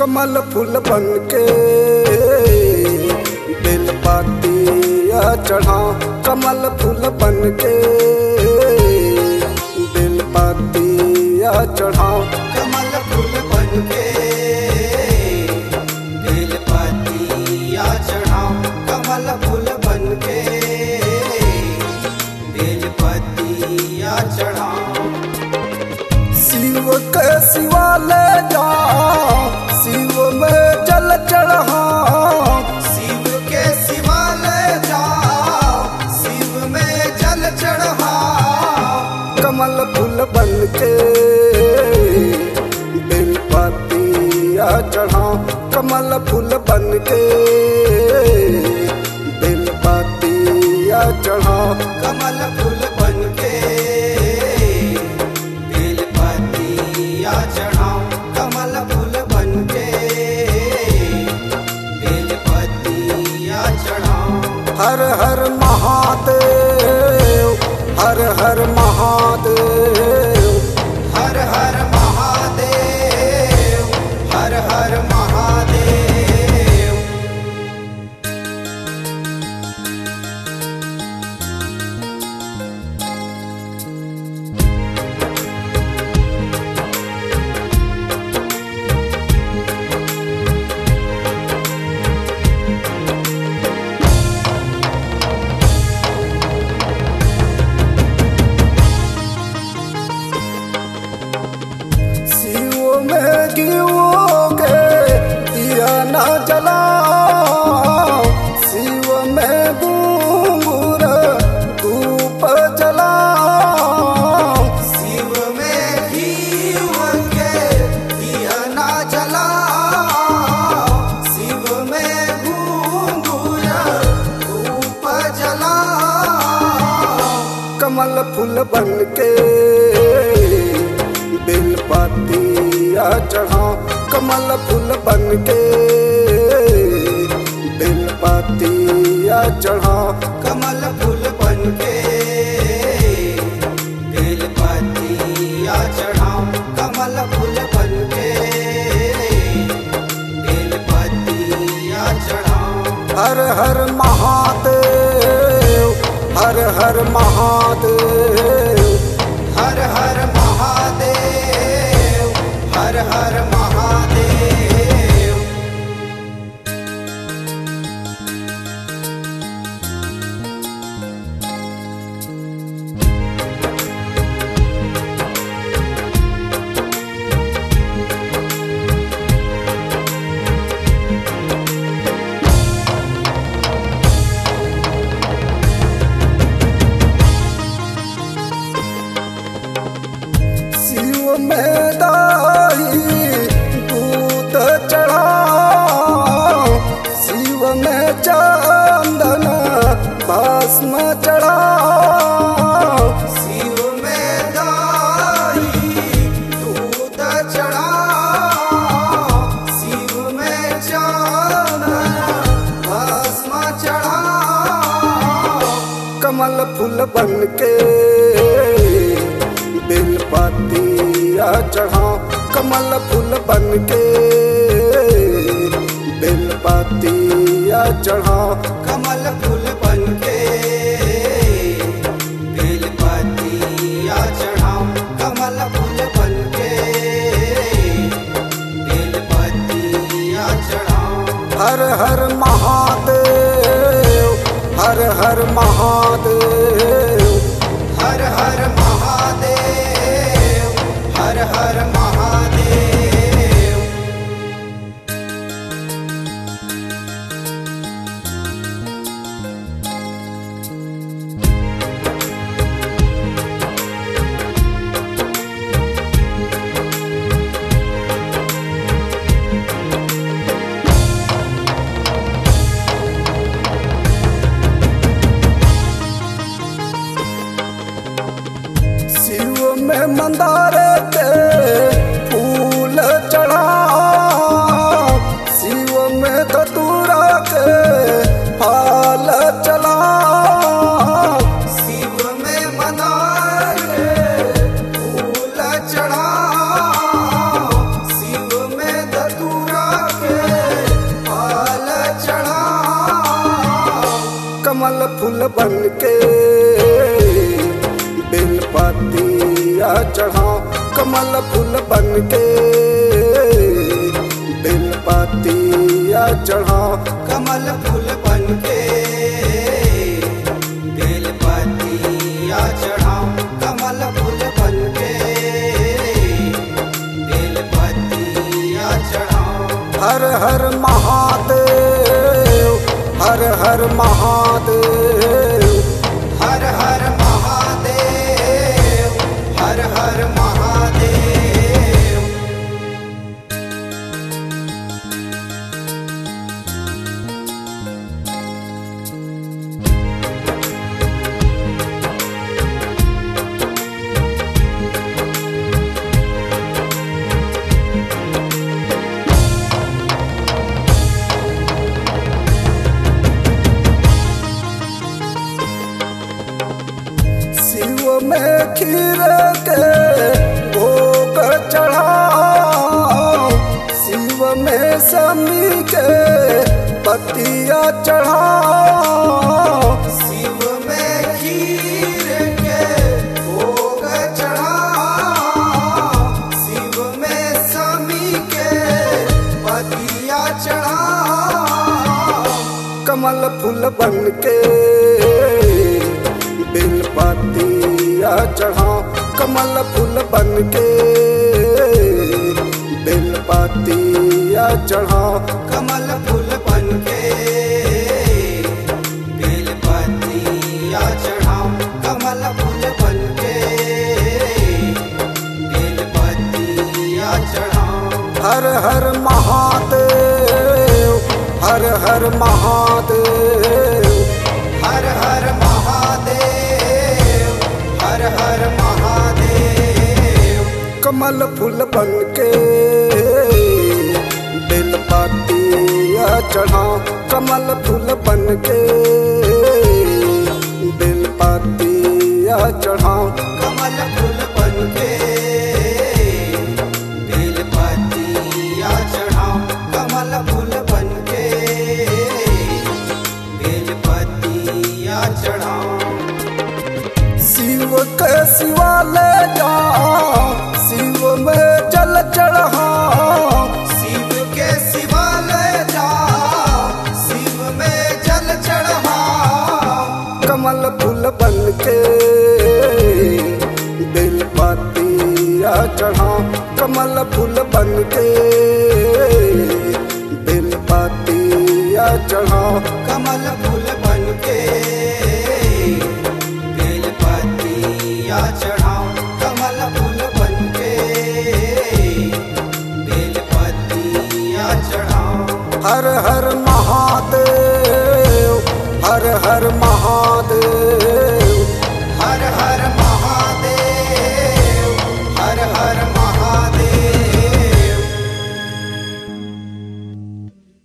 कमल फूल बन के बेलपातिया चढ़ाओ, कमल फूल बन के बेलपातिया चढ़ाओ, कमल फूल बन के बेलपातिया चढ़ाओ, कमल फूल बन के बेलपातिया चढ़ाओ। शिव के शिवालय जाओ, शिव में जल चढ़ाओ, शिव के शिवालय जाओ, शिव में जल चढ़ाओ, कमल फूल बन के बेलपातिया चढ़ाओ, कमल फूल बन के बेलपातिया चढ़ाओ, कमल फूल बन के बेलपातिया चढ़ाओ, कमल फूल बन के बेलपातिया चढ़ाओ। हर हर महादेव, हर हर महादेव, हर हर महादेव, हर हर महादेव। शिव में गिवोगे दिया न जलाओ, शिव में घूंघूर धूप जलाओ, शिव में घीव के दिया ना जलाओ, शिव में घूंघूर धूप जलाओ, कमल फूल बन के बेलपातिया चढ़ाओ, कमल फूल बन के बेलपातिया चढ़ाओ, कमल फूल बन के बेलपातिया चढ़ाओ, कमल फूल बन के बेलपातिया चढ़ाओ। हर हर महादेव, हर हर महादेव, हर हर महादेव, हर हर महादेव। शिव में दही दूध चढ़ाओ, शिव में चंदन भस्म चढ़ाओ, शिव में दही दूध चढ़ाओ, शिव में चंदन भस्म चढ़ाओ, कमल फूल बन के बेलपातिया चढ़ाओ, कमल फूल बन के बेलपातिया चढ़ाओ, कमल फूल बन के बेलपातिया चढ़ाओ, कमल फूल बन के बेलपातिया चढ़ाओ। हर हर महादेव, हर हर महादेव, हर हर महादेव, हर हर महादेव। शिव में मंदार के फूल चढ़ाओ, शिव में धतूरा के फल चढ़ाओ, शिव में मंदार के फूल चढ़ाओ, शिव में धतूरा कमल फूल बन के बेलपतिया चढ़ाओ, कमल फूल बन के बेलपतिया चढ़ाओ, कमल फूल बन के बेलपतिया चढ़ाओ, कमल फूल बन के बेलपतिया चढ़ाओ। हर हर महादेव, हर हर महादेव, हर हर महादेव, हर हर महादेव। शिव में खीर के भोग चढ़ाओ, शिव में समी के पतिया चढ़ाओ, शिव में खीर के भोग चढ़ाओ, शिव में समी के पतिया चढ़ाओ। कमल फूल बन के बेलपतिया चढ़ाओ, कमल फूल बन के बेलपतिया चढ़ाओ, कमल फूल बन के बेलपतिया चढ़ाओ, कमल फूल बन के बेलपतिया चढ़ाओ। हर हर महादेव, हर हर महादेव, हर हर महादेव, हर हर महादेव। कमल फूल बन के बेलपतिया चढ़ाओ, कमल फूल बन के बेलपतिया चढ़ाओ, कमल फूल बन के बेलपतिया चढ़ाओ, कमल फूल बन के बेलपतिया चढ़ाओ। शिव के शिवालय जाओ, शिव में जल चढ़ाओ, शिव के शिवालय जाओ, शिव में जल चढ़ाओ। कमल फूल बन के बेलपतिया चढ़ाओ, कमल फूल बन के बेलपतिया चढ़ाओ, कमल फूल बन के बेलपतिया चढ़ाओ, कमल फूल बन के बेलपतिया चढ़ाओ। हर हर महादेव, हर हर महादेव,